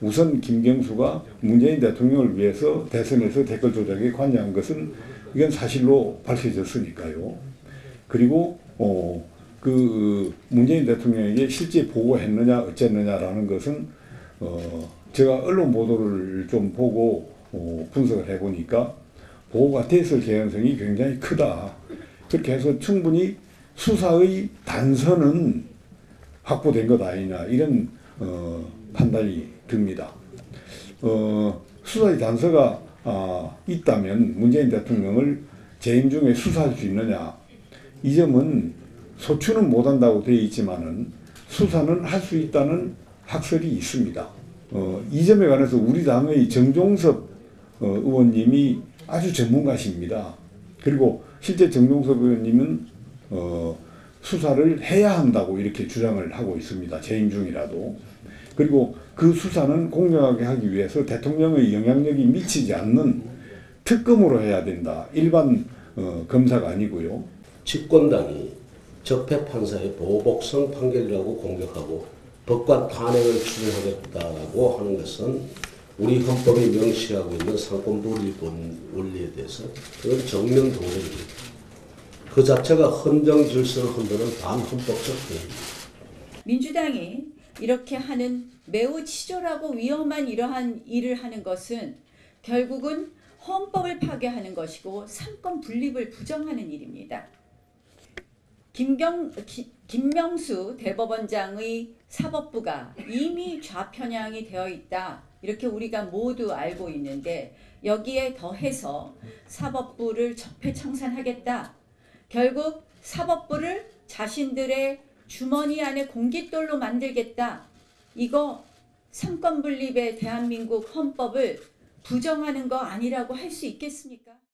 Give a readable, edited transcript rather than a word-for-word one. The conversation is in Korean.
우선 김경수가 문재인 대통령을 위해서 대선에서 댓글 조작에 관여한 것은 이건 사실로 밝혀졌으니까요. 그리고 그 문재인 대통령에게 실제 보고했느냐 어쨌느냐라는 것은 제가 언론 보도를 좀 보고 분석을 해보니까 보고가 됐을 개연성이 굉장히 크다. 그렇게 해서 충분히 수사의 단서는 확보된 것 아니냐 이런 판단이 듭니다. 수사의 단서가 있다면 문재인 대통령을 재임 중에 수사할 수 있느냐, 이 점은 소추는 못한다고 되어 있지만은 수사는 할 수 있다는 학설이 있습니다. 이 점에 관해서 우리 당의 정종섭 의원님이 아주 전문가십니다. 그리고 실제 정종섭 의원님은 수사를 해야 한다고 이렇게 주장을 하고 있습니다. 재임 중이라도. 그리고 그 수사는 공정하게 하기 위해서 대통령의 영향력이 미치지 않는 특검으로 해야 된다. 일반 검사가 아니고요. 집권당이 적폐판사의 보복성 판결이라고 공격하고 법관 탄핵을 추진하겠다고 하는 것은 우리 헌법이 명시하고 있는 상권분립 원리에 대해서 그건 정면 도전입니다. 그 자체가 헌정 질서를 흔드는 반헌법적 행위입니다. 민주당이 이렇게 하는 매우 치졸하고 위험한 이러한 일을 하는 것은 결국은 헌법을 파괴하는 것이고 상권 분립을 부정하는 일입니다. 김명수 대법원장의 사법부가 이미 좌편향이 되어 있다. 이렇게 우리가 모두 알고 있는데 여기에 더해서 사법부를 적폐청산하겠다. 결국 사법부를 자신들의 주머니 안에 공깃돌로 만들겠다. 이거 상권분립의 대한민국 헌법을 부정하는 거 아니라고 할 수 있겠습니까?